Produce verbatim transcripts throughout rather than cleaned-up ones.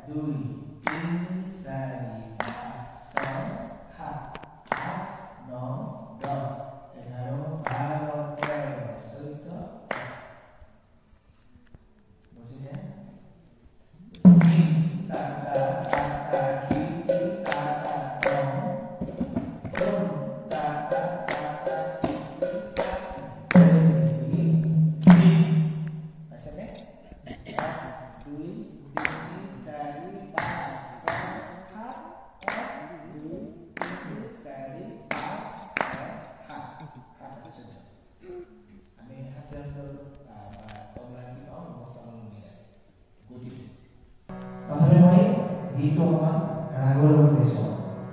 দুই তিনি চাৰি পাঁচ ছয় সাত আঠ ন দহ এঘাৰ বাৰ তেৰ চৈধ্য বুজিলে তা তা তা তা কি কি তা তা তম তম তা তা তা তা কি কি তা নি নি আছে নে দুই তিনি চাৰি পাঁচ ছয় সাত আঠ দুই তিনি চাৰি পাঁচ ছয় সাত সাত চৈধ্য আমি হাজার কমলাটি পাওঁ অৱস্থান মিলে গতিকে প্ৰথমে মই গীতটো অকণমান ৰাগৰ উদ্দেশ্য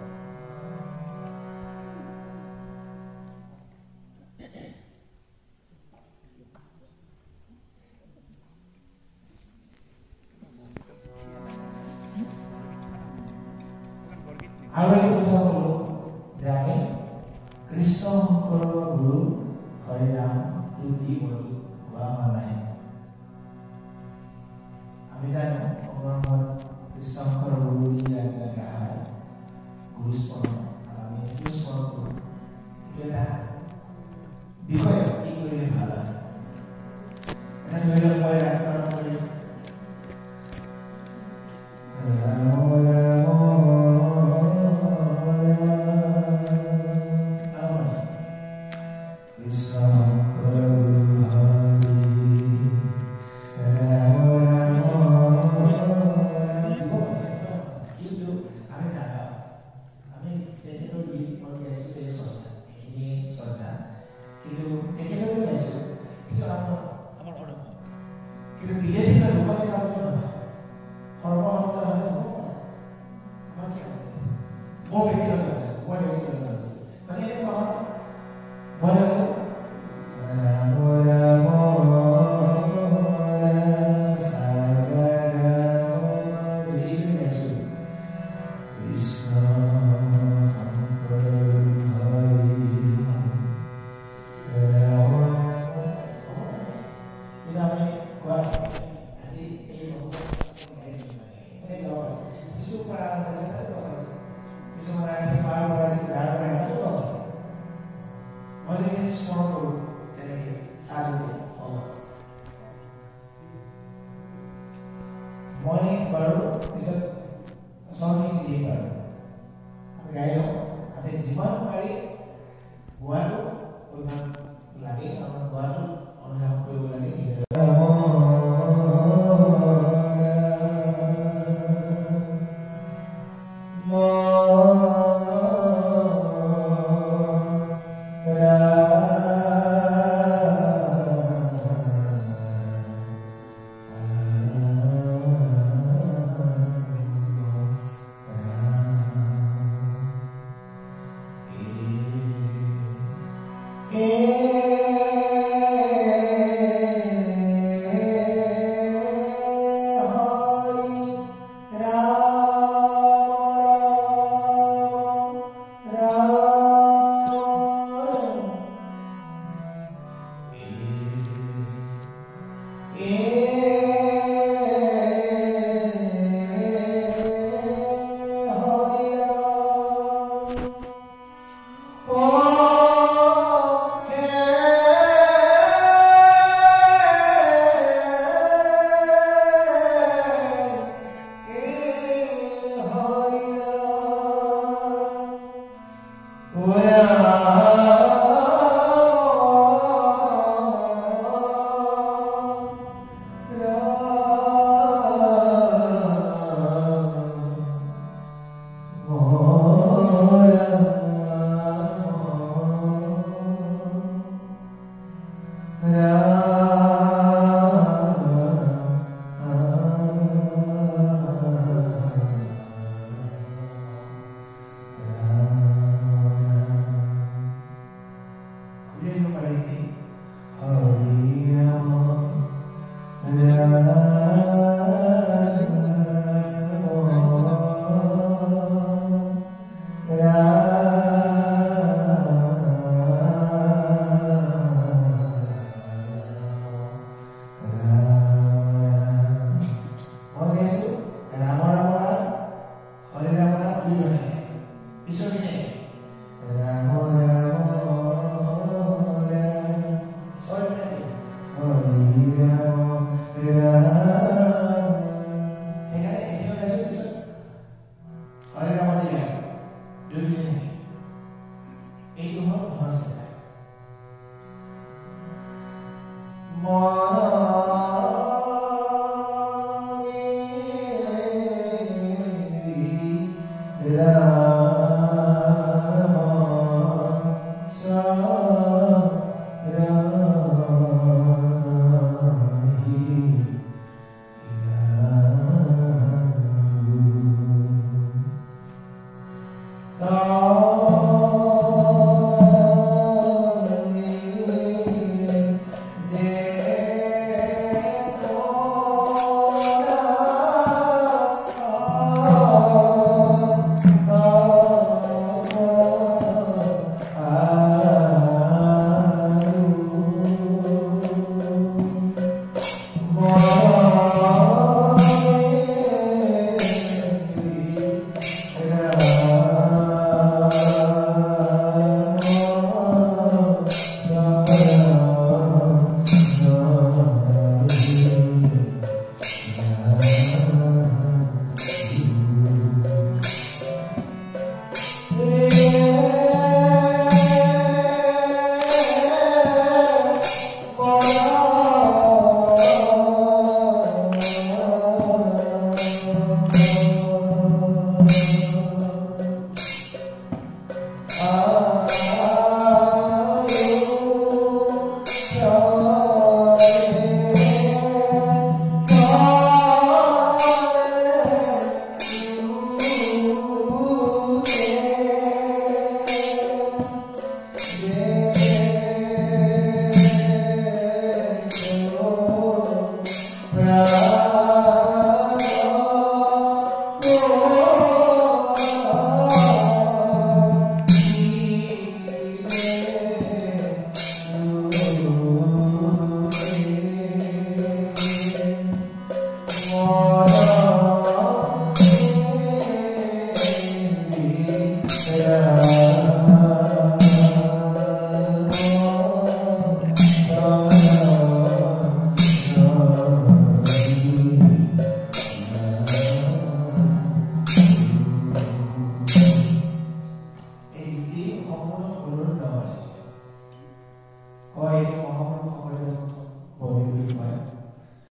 আৰু এই কথা ক'লো যে আমি কৃষ্ণ শংকৰ গুৰু হৰি নাম তুতি কৰি গোৱা হোৱা নাই আমি জানো অসমত কৃষ্ণ শংকৰ গুৰু যিবিলাক হয় গুৰু স্মৰণ আৰু আমি সেইটো স্মৰণ কৰোঁ এইটো এটা বিষয় কি কৰিলে ভাল হয় এনে ধৰি লওক মই ৰাজকৰণ কৰি Hey Amen.